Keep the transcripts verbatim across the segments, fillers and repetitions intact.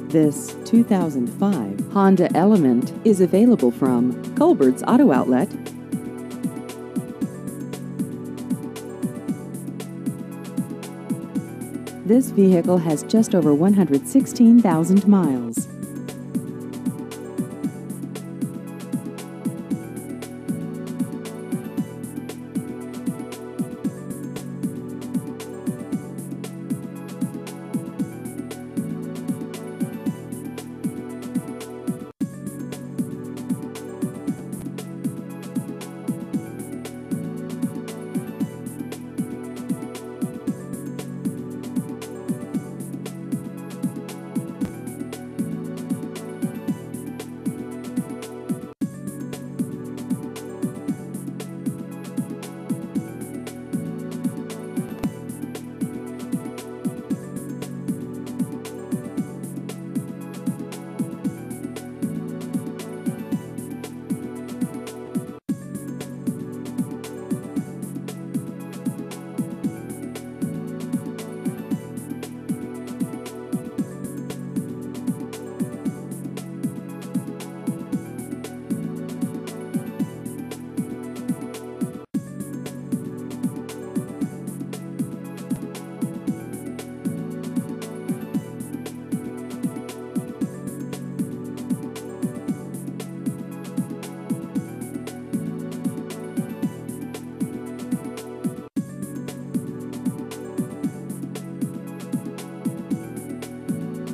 This two thousand five Honda Element is available from Colbert's Auto Outlet. This vehicle has just over one hundred sixteen thousand miles.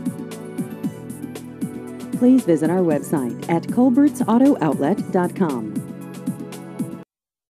Please visit our website at colberts auto outlet dot com.